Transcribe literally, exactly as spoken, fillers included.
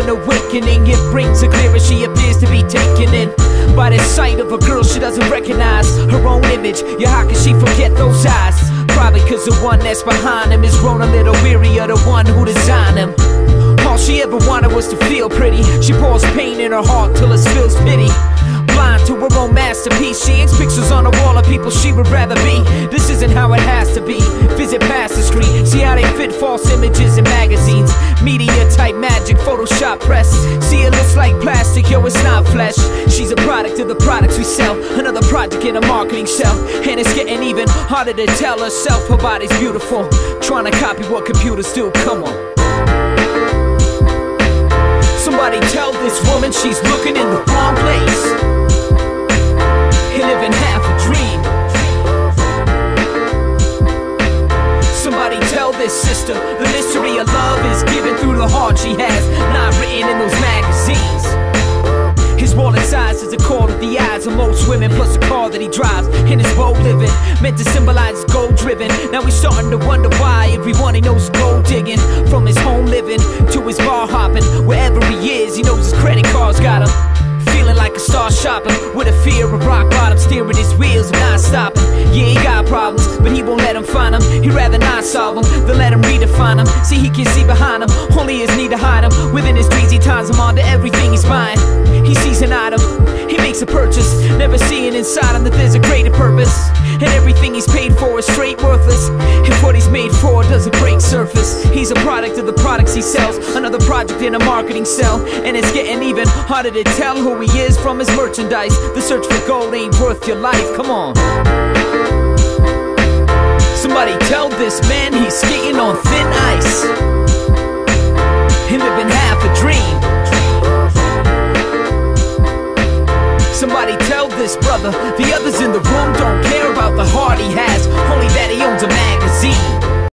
an awakening. It brings her clear as she appears to be taken in by the sight of a girl she doesn't recognize her own image. Yeah, how can she forget those eyes? Probably cause the one that's behind him is grown a little weary of the one who designed him. All she ever wanted was to feel pretty. She pours pain in her heart till it spills pity. Blind to her own masterpiece, she hangs pictures on the wall of people she would rather be. This isn't how it has to be. Visit Pastor Street, see how they fit false images in magazines. Media type magic, Photoshop press. See, it looks like plastic, yo, it's not flesh. She's a product of the products we sell. Another project in a marketing cell. And it's getting even harder to tell herself her body's beautiful. Trying to copy what computers do, come on. Somebody tell this woman she's looking in the wrong place and living half a dream. Somebody tell this sister the mystery of love is given through the heart she has, not written in those magazines. His wallet size is a call to the eyes of most women, plus the car that he drives in his bold living, meant to symbolize gold driven. Now he's starting to wonder why everyone he knows is gold digging. From his home living to his bar hopping, wherever he is, he knows his credit card's got him. Feeling like a star shopping, with a fear of rock bottom, steering his wheels and not stopping. Yeah, he got problems, but he won't let him find them. He'd rather not solve them, than let him redefine them. See, he can see behind him, only his need to hide him. Within his dreams, he ties him onto everything he's buying. He sees an item, he makes a purchase, never seeing inside him that there's a greater purpose. And everything he's paid for is straight worthless. If what he's made for doesn't break surface, he's a product of the products he sells. Another project in a marketing cell. And it's getting even harder to tell who he is from his merchandise. The search for gold ain't worth your life, come on. Somebody tell this man he's skating on thin ice and living half a dream. Somebody tell this brother the others in the room don't care about the heart he has.